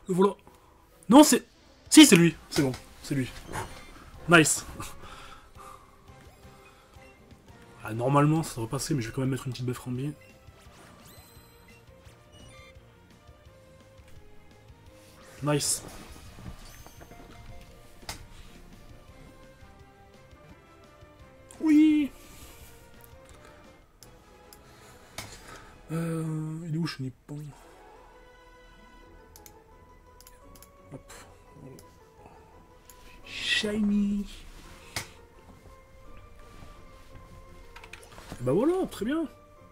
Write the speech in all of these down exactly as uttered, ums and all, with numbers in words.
Le voilà. Non, c'est... Si, c'est lui. C'est bon. C'est lui. Nice. Ah, normalement, ça devrait passer, mais je vais quand même mettre une petite buff Rambi. Nice. Oui. Euh... Il est où, Chenipan? Hop. Shiny. Et bah voilà, très bien.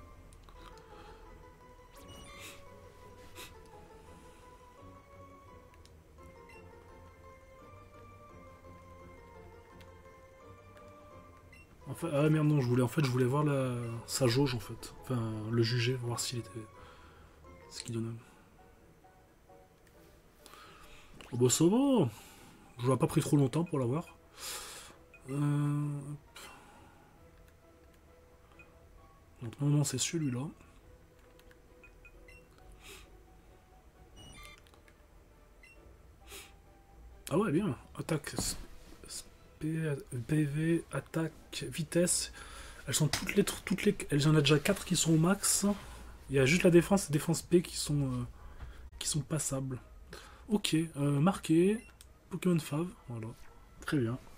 En fait, ah merde non, je voulais en fait je voulais voir la sa jauge en fait, enfin le juger, voir s'il était ce qu'il donnait. Oh bah ça va, je l'ai pas pris trop longtemps pour l'avoir. Euh... Donc normalement c'est celui-là. Ah ouais bien, attaque, P V, attaque, vitesse. Elles sont toutes les toutes les, elles en a déjà quatre qui sont au max. Il y a juste la défense et défense P qui sont euh, qui sont passables. Ok, euh, marqué Pokémon Fav, voilà, très bien.